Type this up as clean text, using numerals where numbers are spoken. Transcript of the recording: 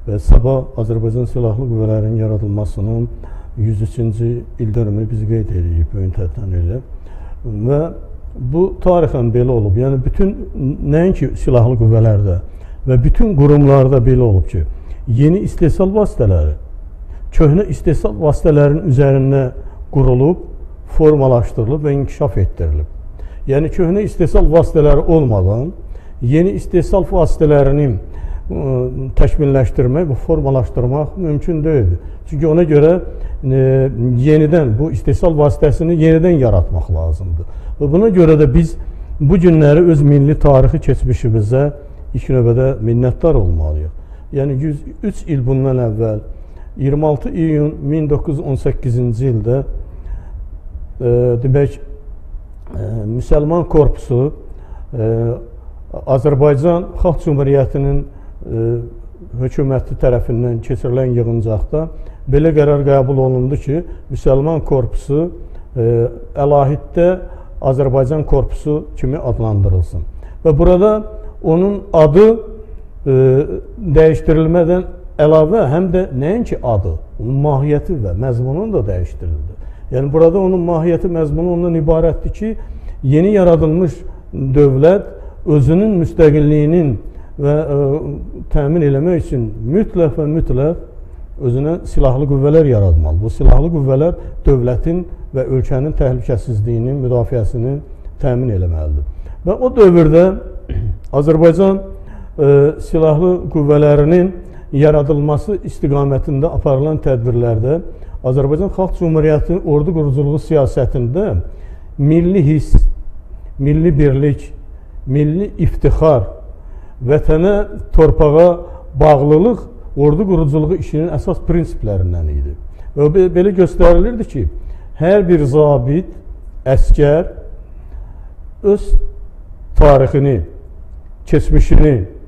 və sabah Azərbaycan Silahlı Qüvvələrinin yaradılmasının 103-cü ildönümünü biz qeyd edirik bu gün təntənə. Və bu tarixən belə olub. Yəni bütün nəinki silahlı qüvvələrdə və bütün qurumlarda belə olub ki, yeni istehsal vasitələri köhnə istehsal vasitələrinin üzərində qurulub, formalaşdırılıb və inkişaf etdirilib. Yəni köhnə istehsal vasitələri olmadan yeni istehsal vasitələrini təkmilləşdirmək, bu formalaşdırmaq mümkün deyildir. Çünki ona görə yenidən bu istehsal vasitəsini yenidən yaratmaq lazımdır. Və buna görə də biz bu günləri öz milli tarixi keçmişimizə ilk növbədə minnətdar olmalıyıq. Yəni 103 il bundan əvvəl 26 iyun 1918-ci ildə demək Müsəlman Korpusu Azərbaycan Xalq Cümhuriyyətinin hökuməti tərəfindən keçirilən yığıncaqda belə qərar qəbul olundu ki, Müsəlman Korpusu əlahiddə Azərbaycan Korpusu kimi adlandırılsın. Və burada onun adı dəyişdirilmədən əlavə həm də nəinki adı, onun mahiyyəti və məzmunu da dəyişdirildi. Yəni burada onun mahiyyəti, məzmunu ondan ibarətdir ki, yeni yaradılmış dövlət özünün müstəqilliyinin və təmin eləmək üçün mütləq və mütləq özünə silahlı qüvvələr yaratmalı. Bu silahlı qüvvələr dövlətin və ölkənin təhlükəsizliyinin, müdafiəsini təmin eləməlidir. Və o dövrdə Azərbaycan silahlı qüvvələrinin yaradılması istiqamətində aparılan tədbirlərdə Azərbaycan Xalq Cümhuriyyətinin ordu quruculuğu siyasətində milli hiss, milli birlik, milli iftixar, vətənə, torpağa bağlılıq ordu quruculuğu işinin əsas prinsiplərindən idi. Və belə göstərilirdi ki, hər bir zabit, əskər öz tarixini, keçmişini,